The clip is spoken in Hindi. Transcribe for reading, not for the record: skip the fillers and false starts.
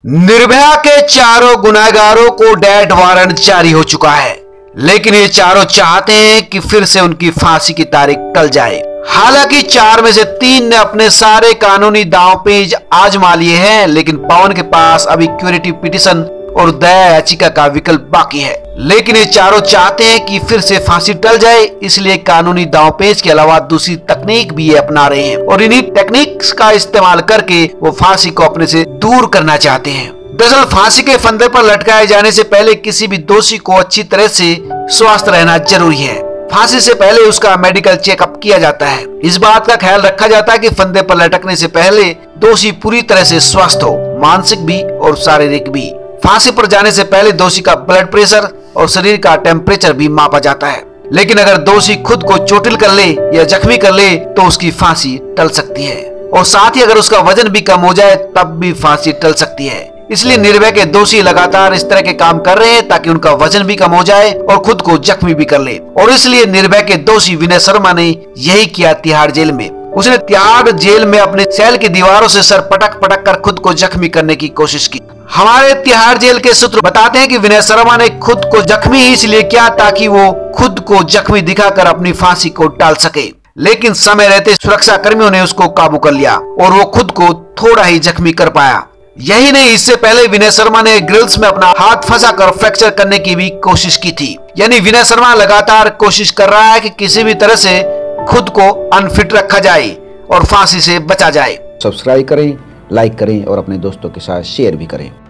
निर्भया के चारों गुनहगारों को डेथ वारंट जारी हो चुका है, लेकिन ये चारों चाहते हैं कि फिर से उनकी फांसी की तारीख टल जाए। हालांकि 4 में से 3 ने अपने सारे कानूनी दांवपेच आजमा लिए हैं, लेकिन पवन के पास अभी क्यूरेटिव पिटीशन और दया याचिका का विकल्प बाकी है। लेकिन ये चारों चाहते हैं कि फिर से फांसी टल जाए, इसलिए कानूनी दांवपेच के अलावा दूसरी तकनीक भी ये अपना रहे हैं और इन्हीं टेक्निक्स का इस्तेमाल करके वो फांसी को अपने से दूर करना चाहते हैं। दरअसल फांसी के फंदे पर लटकाए जाने से पहले किसी भी दोषी को अच्छी तरह से स्वस्थ रहना जरूरी है। फांसी से पहले उसका मेडिकल चेकअप किया जाता है। इस बात का ख्याल रखा जाता है कि फंदे पर लटकने से पहले दोषी पूरी तरह से स्वस्थ हो, मानसिक भी और शारीरिक भी। फांसी पर जाने से पहले दोषी का ब्लड प्रेशर और शरीर का टेम्परेचर भी मापा जाता है। लेकिन अगर दोषी खुद को चोटिल कर ले या जख्मी कर ले तो उसकी फांसी टल सकती है, और साथ ही अगर उसका वजन भी कम हो जाए तब भी फांसी टल सकती है। इसलिए निर्भया के दोषी लगातार इस तरह के काम कर रहे हैं ताकि उनका वजन भी कम हो जाए और खुद को जख्मी भी कर ले। और इसलिए निर्भया के दोषी विनय शर्मा ने यही किया तिहाड़ जेल में। उसने तिहाड़ जेल में अपने सेल की दीवारों से सर पटक पटक कर खुद को जख्मी करने की कोशिश की। हमारे तिहाड़ जेल के सूत्र बताते हैं कि विनय शर्मा ने खुद को जख्मी इसलिए किया ताकि वो खुद को जख्मी दिखाकर अपनी फांसी को टाल सके। लेकिन समय रहते सुरक्षा कर्मियों ने उसको काबू कर लिया और वो खुद को थोड़ा ही जख्मी कर पाया। यही नहीं, इससे पहले विनय शर्मा ने ग्रिल्स में अपना हाथ फंसाकर फ्रैक्चर करने की भी कोशिश की थी। यानी विनय शर्मा लगातार कोशिश कर रहा है कि किसी भी तरह से खुद को अनफिट रखा जाए और फांसी से बचा जाए। सब्सक्राइब करें, लाइक करें और अपने दोस्तों के साथ शेयर भी करें।